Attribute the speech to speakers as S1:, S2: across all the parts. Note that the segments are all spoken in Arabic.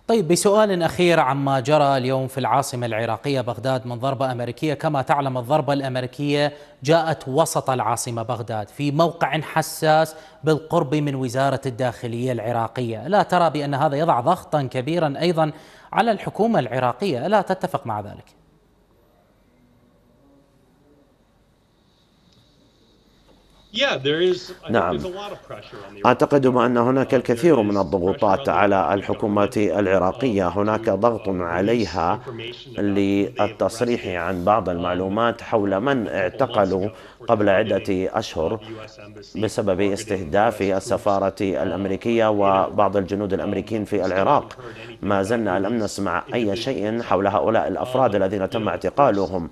S1: طيب، بسؤال أخير عما جرى اليوم في العاصمة العراقية بغداد من ضربة أمريكية. كما تعلم، الضربة الأمريكية جاءت وسط العاصمة بغداد في موقع حساس بالقرب من وزارة الداخلية العراقية. لا ترى بأن هذا يضع ضغطا كبيرا أيضا على الحكومة العراقية؟ ألا تتفق مع ذلك؟
S2: نعم، أعتقد بأن هناك الكثير من الضغوطات على الحكومة العراقية. هناك ضغط عليها للتصريح عن بعض المعلومات حول من اعتقلوا قبل عدة أشهر بسبب استهداف السفارة الأمريكية وبعض الجنود الأمريكيين في العراق. ما زلنا لم نسمع أي شيء حول هؤلاء الأفراد الذين تم اعتقالهم.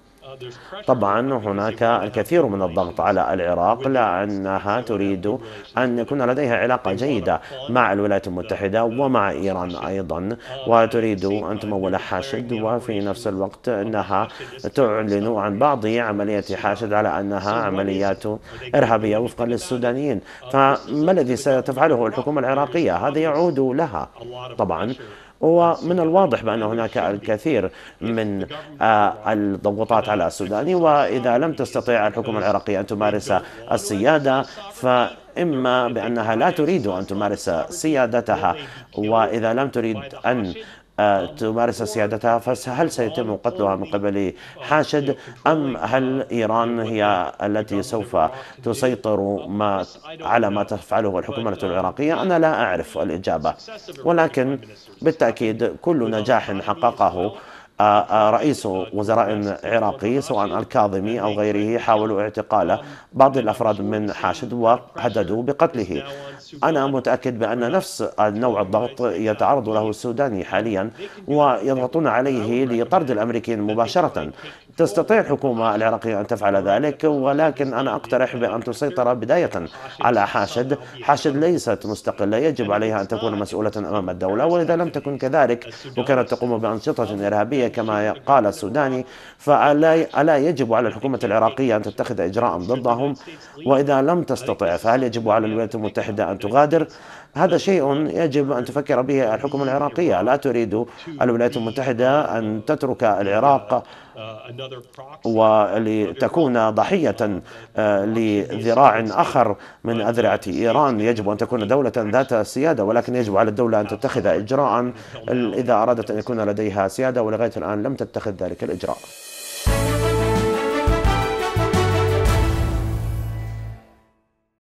S2: طبعا هناك الكثير من الضغط على العراق لأنها تريد أن يكون لديها علاقة جيدة مع الولايات المتحدة ومع إيران أيضا، وتريد أن تمول حاشد، وفي نفس الوقت أنها تعلن عن بعض عمليات حاشد على أنها عمليات إرهابية وفقا للسودانيين. فما الذي ستفعله الحكومة العراقية؟ هذا يعود لها طبعا. ومن الواضح بأن هناك الكثير من الضغوطات على السوداني، وإذا لم تستطيع الحكومة العراقية أن تمارس السيادة، فإما بأنها لا تريد أن تمارس سيادتها، وإذا لم تريد أن تمارس سيادتها فهل سيتم قتلها من قبل حاشد، أم هل إيران هي التي سوف تسيطر على ما تفعله الحكومة العراقية؟ أنا لا أعرف الإجابة، ولكن بالتأكيد كل نجاح حققه رئيس وزراء عراقي سواء الكاظمي أو غيره حاولوا اعتقال بعض الأفراد من حاشد وهددوا بقتله. أنا متأكد بأن نفس نوع الضغط يتعرض له السوداني حاليا، ويضغطون عليه لطرد الأمريكيين مباشرة. تستطيع الحكومة العراقية أن تفعل ذلك، ولكن أنا أقترح بأن تسيطر بداية على حاشد. حاشد ليست مستقلة، يجب عليها أن تكون مسؤولة أمام الدولة، وإذا لم تكن كذلك وكانت تقوم بأنشطة إرهابية كما قال السوداني، فألا يجب على الحكومة العراقية أن تتخذ إجراء ضدهم؟ وإذا لم تستطع فهل يجب على الولايات المتحدة أن تغادر؟ هذا شيء يجب أن تفكر به الحكومة العراقية. لا تريد الولايات المتحدة أن تترك العراق ولتكون ضحية لذراع آخر من أذرعة إيران. يجب أن تكون دولة ذات سيادة، ولكن يجب على الدولة أن تتخذ إجراء إذا أرادت أن يكون لديها سيادة، ولغاية الآن لم تتخذ ذلك الإجراء.